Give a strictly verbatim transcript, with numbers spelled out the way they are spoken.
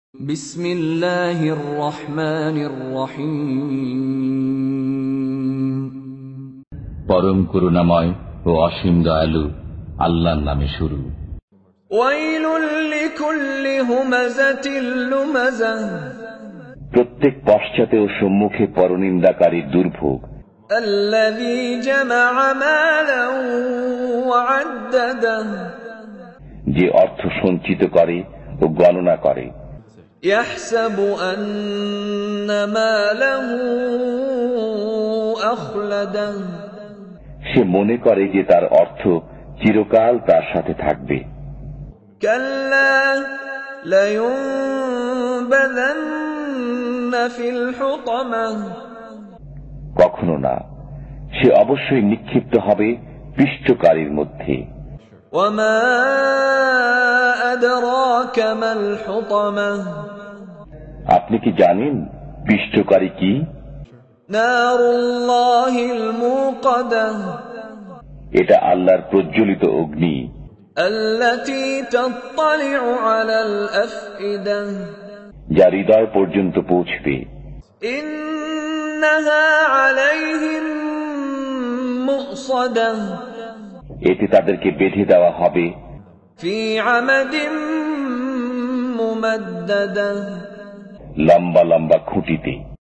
বিসমিল্লাহির রহমানির রহিম। পরম করুণাময় ও অসীম দয়ালু আল্লাহর নামে শুরু। ওয়াইলুল লিকুল্লি হুমাযাতিল লুমাযাহ। প্রত্যেক পশ্চাতে ও সম্মুখে পরনিন্দাকারীর দুর্ভোগ। আল্লাযী জামা'a মালান ওয়া আদ্দাদাহ। যে অর্থ সঞ্চিত করে ও গণনা করে। ইয়াহসাবু আন্না মালাহু আখলাদাহ। সে মনে করে যে তার অর্থ চিরকাল তার সাথে থাকবে। কাল্লা লায়ুনবাযান্না ফিল হুতামাহ। কখনো না, সে অবশ্যই নিক্ষিপ্ত হবে পিষ্টকারীর মধ্যে। ওয়ামা আদরাকা মাল হুতামাহ। আপনি কি জানেন পিষ্টকারী কি? নারুল্লাহিল মুকাদাহ। এটা আল্লাহর প্রজ্বলিত অগ্নি। আল্লাতী তাত্তালি'ু আলাল আফইদাহ। যা হৃদয় পর্যন্ত পৌঁছবে। ইন্নাহা আলাইহিম মুসাদাহ। এতে তাদেরকে বেঁধে দেওয়া হবে ফি আমাদিম মুমাদ্দাদাহ। লম্বা লম্বা খুঁটিতে।